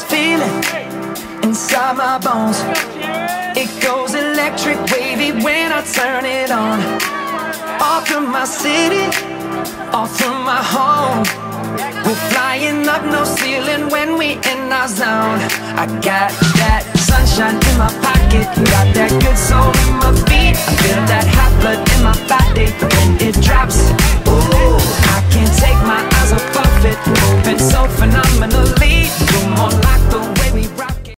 feeling inside my bones. It goes electric wavy when I turn it on. All through my city, all through my home. We're flying up, no ceiling when we in our zone. I got that sunshine in my pocket, got that good soul in my feet. I feel that high